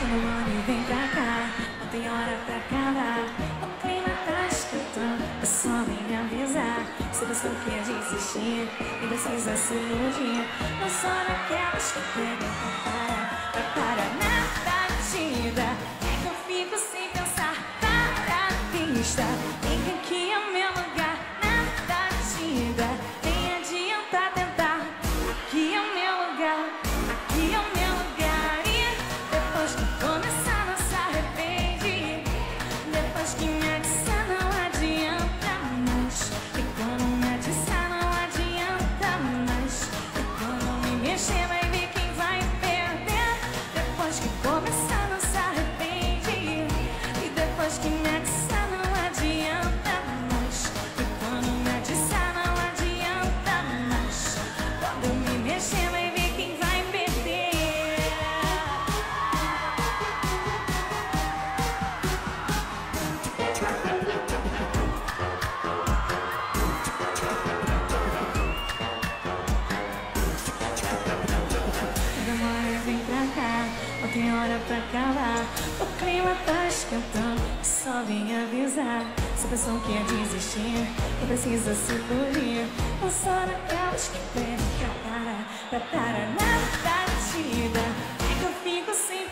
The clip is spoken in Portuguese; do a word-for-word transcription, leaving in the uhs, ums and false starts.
namoro e vem pra cá, não tem hora pra acabar. O clima tá esquentando, é só me avisar. Se você quer desistir e precisa se iludir, não só naquelas que pegam pra parar, pra parar na batida. É que eu fico sem pensar, para a pista. Fica aqui é o meu lugar na batida. Nem adianta tentar, aqui é o meu lugar, aqui é o meu lugar. E depois que começar não se arrepende, depois que me atiçar não adianta mais. E quando me atiçar não adianta mais. E quando me mexer vai ver quem vai perder. Depois que começar não se arrepende, e depois que me atiçar não adianta mais. E quando me atiçar não adianta mais. Quando me mexer vai ver quem vai perder. Demora e vem pra cá, não tem hora pra acabar. O clima tá esquentando, só vim avisar. Se a pessoa quer desistir, não precisa se iludir. Não só naquelas que pedem pra parar, pra parar na batida. É que eu fico sem